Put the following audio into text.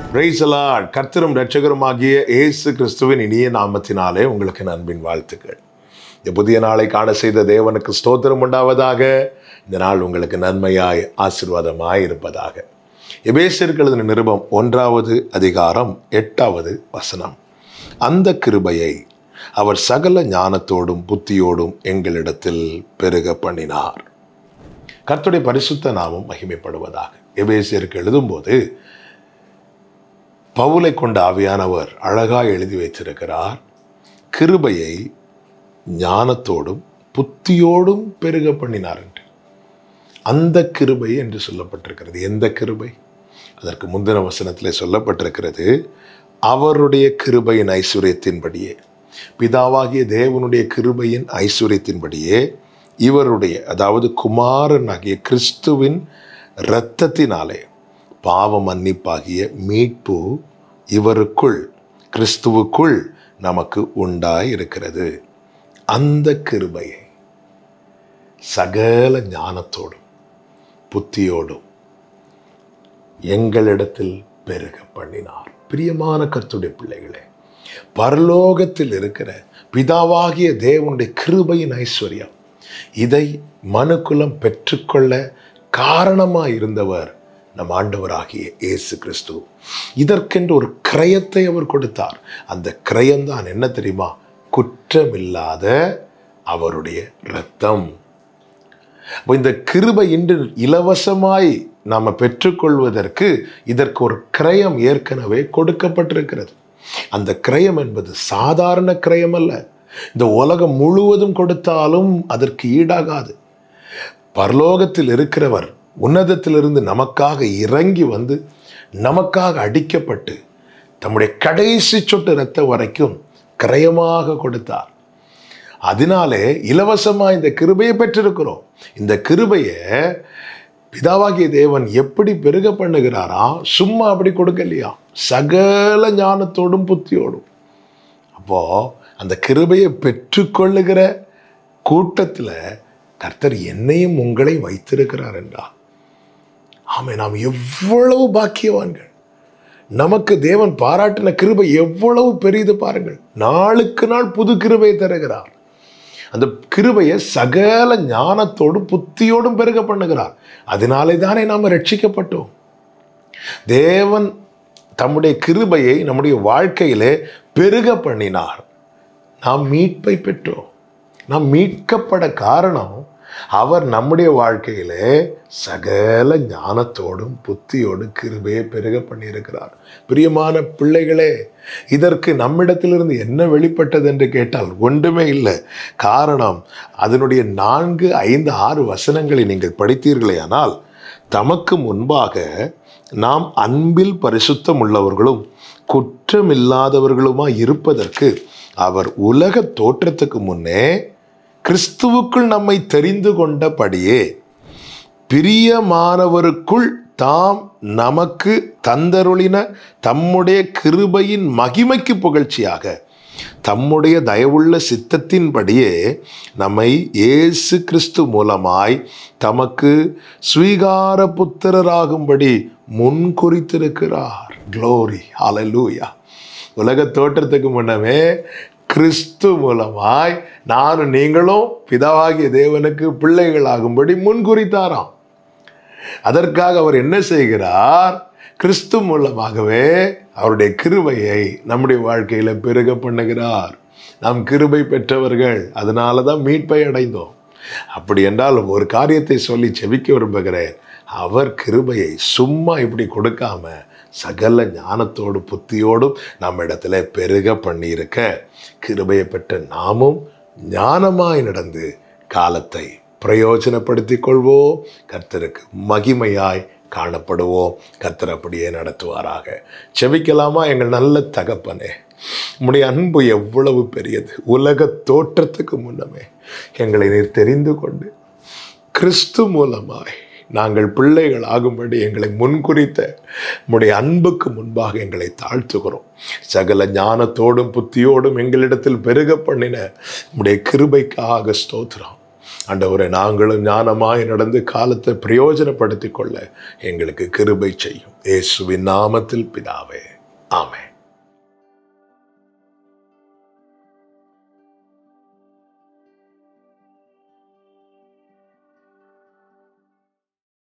Praise the Lord. கர்த்தரும் இரட்சகருமாகிய இயேசு கிறிஸ்துவின் இனிய நாமத்தினாலே உங்களுக்கு அன்பின் வாழ்த்துக்கள். இந்த புதிய நாளை காண செய்த தேவனுக்கு ஸ்தோத்திரம் உண்டாவதாக. இந்த நாள் உங்களுக்கு நன்மையாய் ஆசீர்வாதமாய் இருப்பதாக. எபேசியருக்கு எழுதின நிருபம் 1வது அதிகாரம் 8வது வசனம். அந்த கிருபையை அவர் சகல ஞானத்தோடும் புத்தியோடும் எங்களிடத்தில் பெருக பண்ணினார். கர்த்தருடைய பரிசுத்த நாமம் மகிமைப்படுவதாக. எபேசியருக்கு எழுதும்போது பவுலை கொண்ட ஆவியானவர் அழகாய் எழுதி வைத்திருக்கிறார். கிருபையை ஞானத்தோடும் புத்தியோடும் பெருக பண்ணினார் என்று. அந்த கிருபை என்று சொல்லப்பட்டிருக்கிறது. எந்த கிருபை? அதற்கு முந்தின வசனத்திலே சொல்லப்பட்டிருக்கிறது, அவருடைய கிருபையின் ஐஸ்வர்யத்தின்படியே, பிதாவாகிய தேவனுடைய கிருபையின் ஐஸ்வர்யத்தின்படியே இவருடைய, அதாவது குமாரனாகிய கிறிஸ்துவின் இரத்தத்தினாலே பாவ மன்னிப்பாகிய மீட்பு இவருக்குள், கிறிஸ்துவுக்குள் நமக்கு உண்டாய் இருக்கிறது. அந்த கிருபையை சகல ஞானத்தோடும் புத்தியோடும் எங்களிடத்தில் பெருக பண்ணினார். பிரியமான கர்த்தருடைய பிள்ளைகளே, பரலோகத்தில் இருக்கிற பிதாவாகிய தேவனுடைய கிருபையின் ஐஸ்வர்யம், இதை மனுக்குலம் பெற்றுக்கொள்ள காரணமாய் இருந்தவர் நம் ஆண்டவராகிய இயேசு கிறிஸ்து. இதற்கென்று ஒரு கிரயத்தை அவர் கொடுத்தார். அந்த கிரயம்தான் என்ன தெரியுமா? குற்றமில்லாத அவருடைய இரத்தம். இந்த கிருபை இன்று இலவசமாய் நாம் பெற்றுக்கொள்வதற்கு இதற்கு ஒரு கிரயம் ஏற்கனவே கொடுக்கப்பட்டிருக்கிறது. அந்த கிரயம் என்பது சாதாரண கிரயம் அல்ல. இந்த உலகம் முழுவதும் கொடுத்தாலும் அதற்கு ஈடாகாது. பரலோகத்தில் இருக்கிறவர் உன்னதத்திலிருந்து நமக்காக இறங்கி வந்து நமக்காக அடிக்கப்பட்டு தம்முடைய கடைசி சொட்டு இரத்தம் வரைக்கும் கிரயமாக கொடுத்தார். அதனாலே இலவசமாக இந்த கிருபையை பெற்றிருக்கிறோம். இந்த கிருபையை பிதாவாகிய தேவன் எப்படி பெருக பண்ணுகிறாரா? சும்மா அப்படி கொடுக்கலையா, சகல ஞானத்தோடும் புத்தியோடும். அப்போ அந்த கிருபையை பெற்றுக்கொள்ளுகிற கூட்டத்தில் கர்த்தர் என்னையும் உங்களை வைத்திருக்கிறார் என்றார். ஆமே, நாம் எவ்வளவு பாக்கியவான்கள். நமக்கு தேவன் பாராட்டின கிருபை எவ்வளவு பெரியது பாருங்கள். நாளுக்கு நாள் புது கிருபையை தருகிறார். அந்த கிருபையை சகல ஞானத்தோடும் புத்தியோடும் பெருக பண்ணுகிறார். அதனாலே தானே நாம் ரட்சிக்கப்பட்டோம். தேவன் தம்முடைய கிருபையை நம்முடைய வாழ்க்கையிலே பெருக பண்ணினார். நாம் மீட்பை பெற்றோம். நாம் மீட்கப்பட காரணம், அவர் நம்முடைய வாழ்க்கையிலே சகல ஞானத்தோடும் புத்தியோடும் கிருபையை பெருக பண்ணியிருக்கிறார். பிரியமான பிள்ளைகளே, இதற்கு நம்மிடத்திலிருந்து என்ன வெளிப்பட்டது என்று கேட்டால் ஒன்றுமே இல்லை. காரணம், அதனுடைய 4, 5, 6 வசனங்களை நீங்கள் படித்தீர்களேயானால், தமக்கு முன்பாக நாம் அன்பில் பரிசுத்தம் உள்ளவர்களும் குற்றமில்லாதவர்களுமாய் இருப்பதற்கு அவர் உலக தோற்றத்துக்கு முன்னே கிறிஸ்துவுக்குள் நம்மை தெரிந்து கொண்டபடியே பிரியமானவருக்குள் தாம் நமக்கு தந்தருளின தம்முடைய கிருபையின் மகிமைக்கு புகழ்ச்சியாக தம்முடைய தயவுள்ள சித்தத்தின்படியே நம்மை இயேசு கிறிஸ்து மூலமாய் தமக்கு ஸ்வீகார புத்திரராகும்படி முன்குறித்திருக்கிறார். க்ளோரி, ஹல்லேலூயா. உலக தோற்றத்துக்கு முன்னமே கிறிஸ்து மூலமாய் நானும் நீங்களும் பிதாவாகிய தேவனுக்கு பிள்ளைகளாகும்படி முன்குறித்தாராம். அதற்காக அவர் என்ன செய்கிறார்? கிறிஸ்து மூலமாகவே அவருடைய கிருபையை நம்முடைய வாழ்க்கையில பெருக பண்ணுகிறார். நாம் கிருபை பெற்றவர்கள், அதனால தான் மீட்பை அடைந்தோம். அப்படி என்றால் ஒரு காரியத்தை சொல்லி செபிக்க விரும்புகிறேன். அவர் கிருபையை சும்மா இப்படி கொடுக்காம சகல ஞானத்தோடு புத்தியோடும் நம்ம இடத்துல பெருக பண்ணியிருக்க, கிருபையை பெற்ற நாமும் ஞானமாய் நடந்து காலத்தை பிரயோஜனப்படுத்திக் கொள்வோம். கர்த்தருக்கு மகிமையாய் காணப்படுவோம். கர்த்தர் அப்படியே நடத்துவாராக. செபிக்கலாமா? எங்கள் நல்ல தகப்பனே, உம்முடைய அன்பு எவ்வளவு பெரியது. உலக தோற்றத்துக்கு முன்னமே எங்களை நீர் தெரிந்து கொண்டு கிறிஸ்து மூலமாய் நாங்கள் பிள்ளைகள் ஆகும்படி எங்களை முன்குறித்த உம்முடைய அன்புக்கு முன்பாக எங்களை தாழ்த்துகிறோம். சகல ஞானத்தோடும் புத்தியோடும் எங்களிடத்தில் பெருக பண்ணின உம்முடைய கிருபைக்காக ஸ்தோத்திரம். ஆண்டவரே, நாங்களும் ஞானமாய் நடந்து காலத்தை பிரயோஜனப்படுத்திக் கொள்ள எங்களுக்கு கிருபை செய்யும். இயேசுவின் நாமத்தில் பிதாவே, ஆமென்.